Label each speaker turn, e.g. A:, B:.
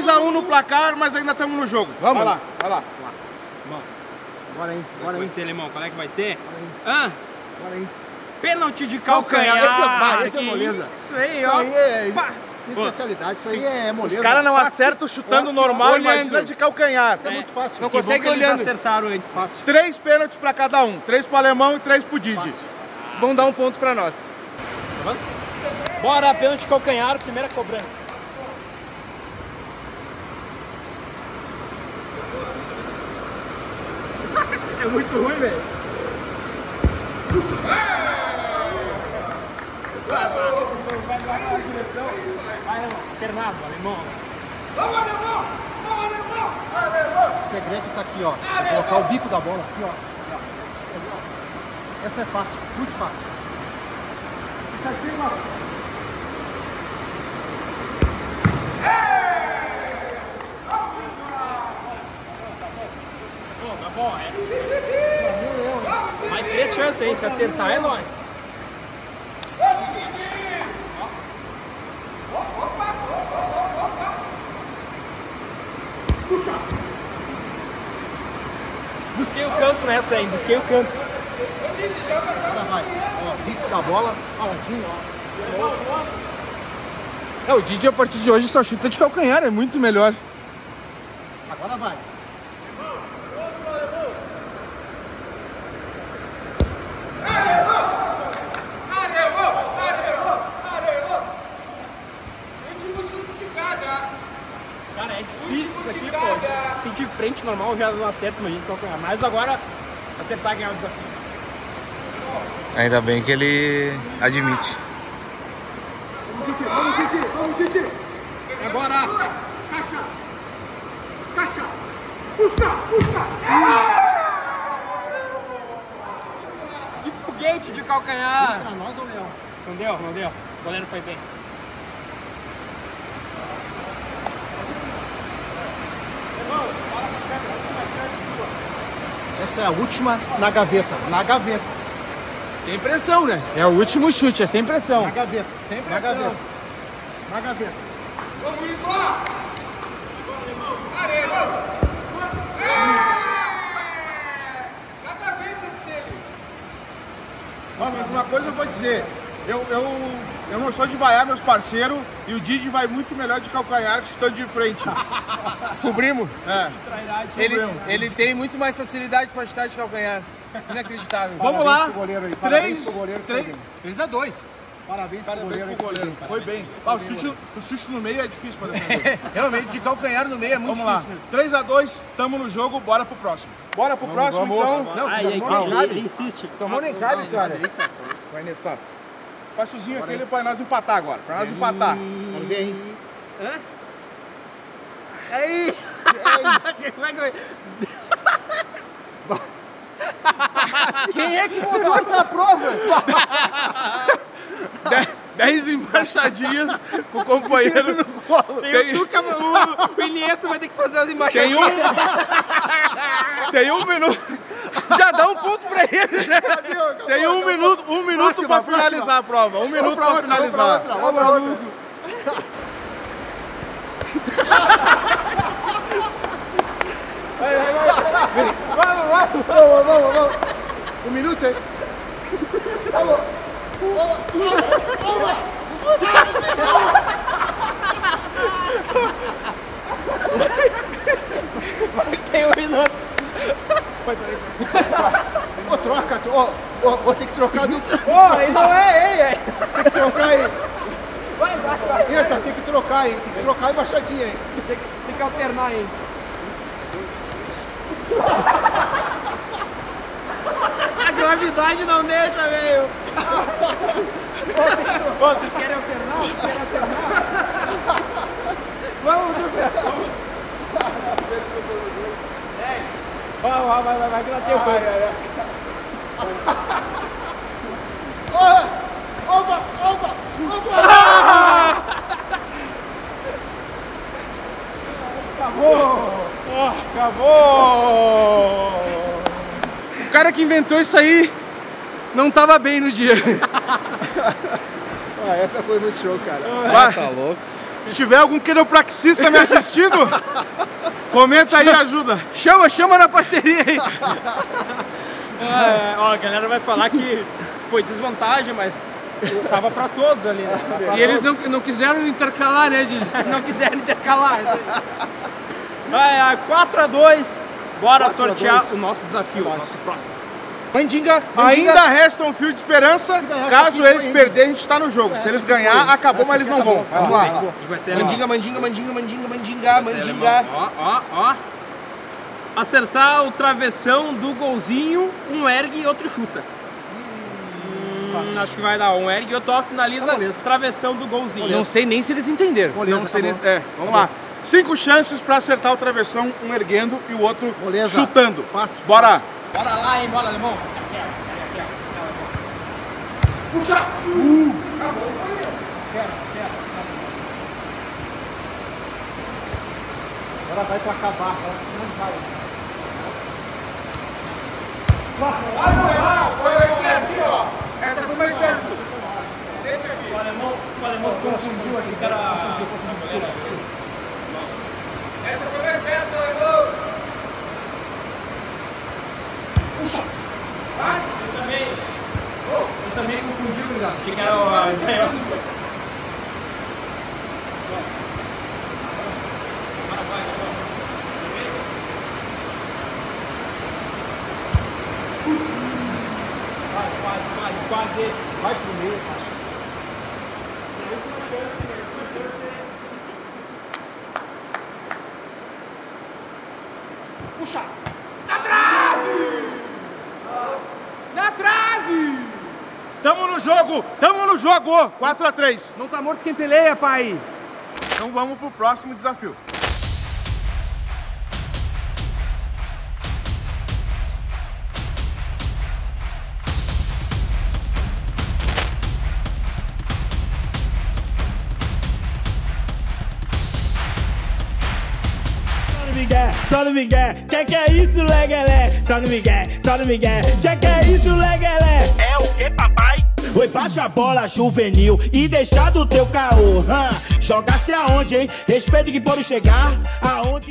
A: 3-1 no placar, mas ainda estamos no jogo.
B: Vamos.
A: Vai lá, vai lá.
B: Bora aí, bora aí.
C: Vai ser, Alemão, qual é que vai ser?
B: Bora aí.
C: Pênalti de calcanhar.
A: Esse é moleza.
C: Isso aí,
A: Isso
C: ó.
A: aí é
B: Especialidade, isso aí é moleza.
A: Os caras não acertam chutando normal,
B: olhando.
A: imagina de calcanhar.
B: Isso é muito fácil.
C: Não
B: Que bom
C: consegue
B: que eles
C: olhando.
B: acertaram.
C: Acertaram antes.
B: Fácil.
A: 3 pênaltis pra cada um. 3 pro Alemão e 3 pro Didi.
B: Vão dar um ponto pra nós.
C: Bora, pênalti de calcanhar, primeira cobrança.
B: É muito ruim, velho.
C: Fernando, Alemão.
D: O segredo tá aqui, ó. Colocar o bico da bola aqui, ó. Essa é fácil, muito fácil.
C: Tá bom, é. Mais 3 chances, hein? Se acertar é nóis. Busquei o canto nessa aí, busquei o canto.
D: Agora vai. Ó, bico da bola, paladinho, ó.
B: O Didi a partir de hoje só chuta de calcanhar, é muito melhor.
D: Agora vai.
C: Cara, é difícil isso aqui, pô. Se de frente normal já não acerta, imagina de calcanhar. Mas agora, acertar e ganhar o desafio.
E: Ainda bem que ele admite.
D: Vamos, Titi.
C: Agora,
D: Caixa. Busca.
C: que foguete de calcanhar.
D: Pra nós ou Léo?
C: Não deu. O goleiro foi bem.
D: Essa é a última na gaveta.
B: Sem pressão, né? É o último chute, é sem pressão.
D: Na gaveta.
B: Sem
D: Na
B: pressão.
D: gaveta. Na gaveta.
A: Mas uma coisa eu vou dizer. Eu não sou de vaiar meus parceiros e o Didi vai muito melhor de calcanhar chutando de frente.
B: Descobrimos.
A: É.
B: Ele tem muito mais facilidade pra chutar de calcanhar. Inacreditável.
A: Vamos lá.
D: Pro goleiro aí. Parabéns pro goleiro.
C: 3-2.
D: Parabéns pro goleiro aí.
A: Foi bem. Ah, o chute no meio é difícil pra defender.
B: Realmente, de calcanhar no meio é muito
A: Vamos lá.
B: difícil.
A: 3-2, tamo no jogo, bora pro próximo. Bora pro próximo, então.
B: Não,
C: Ele insiste.
B: tomou nem cabe, cara.
A: Vai nesse, tá. Faz sozinho aquele pra nós empatar agora. Pra nós empatar.
D: Vamos ver, hein?
C: Aí! Como é que vai? Quem é que botou essa prova?
A: 10 embaixadinhas com o companheiro no colo.
C: O Iniesta vai ter que fazer as embaixadinhas.
A: Tem um minuto.
B: Já dá um ponto pra ele, né?
A: Tem um minuto pra finalizar a prova. Um minuto pra finalizar.
D: Vamos pra outra. Vamos. Um minuto, hein?
C: Tem um minuto.
D: Ô, troca. Vou ter que trocar do...
C: Aí não é, hein?
D: Tem que trocar aí.
C: Vai.
D: Essa, tem que trocar aí. Tem que trocar a embaixadinha aí.
C: Tem que alternar aí. A gravidade não deixa, velho. Vocês querem alternar? Vamos, Duca. Vai que dá tempo.
D: Opa!
A: Acabou!
B: O cara que inventou isso aí não tava bem no dia.
D: Essa foi muito show, cara.
A: Vai.
E: Tá louco.
A: Se tiver algum quiropraxista me assistindo, comenta aí e ajuda.
C: Chama na parceria aí. Ó, a galera vai falar que foi desvantagem, mas tava pra todos ali, né? E eles não quiseram intercalar, né, Didi? Não quiseram intercalar. 4-2. Bora sortear o nosso desafio, o nosso próximo. Mandinga.
A: Ainda resta um fio de esperança. Caso eles perderem, a gente tá no jogo. Se eles ganhar, acabou, mas eles não vão.
C: Vamos lá. Mandinga. Ó. Acertar o travessão do golzinho, um ergue e outro chuta. Acho que vai dar um ergue e outro finaliza travessão do golzinho.
B: Não sei nem se eles entenderam.
A: Não sei nem... vamos lá. 5 chances pra acertar o travessão, um erguendo e o outro chutando.
D: Fácil.
A: Bora!
C: Bora lá, hein? Bora, alemão. Puxa! Acabou. Quero.
D: Agora vai pra acabar. Não vai.
A: Vai aqui, ó. Essa foi mais perto. Esse aqui.
C: O alemão se confundiu aqui, cara.
A: Essa foi mais perto, alemão.
C: Puxa! Eu também confundi, gurizada. Achei que era o... Quase.
D: Vai pro meio, cara.
C: Puxa! Na trave! Na trave!
A: Tamo no jogo! 4-3.
C: Não tá morto quem peleia, pai!
A: Então vamos pro próximo desafio.
F: Só no Miguel, que é isso, legalé? Só no Miguel, que é isso, legalé? É o que, papai? Oi, baixa a bola juvenil e deixa do teu caô. Joga-se aonde, hein? Respeito que pode chegar aonde.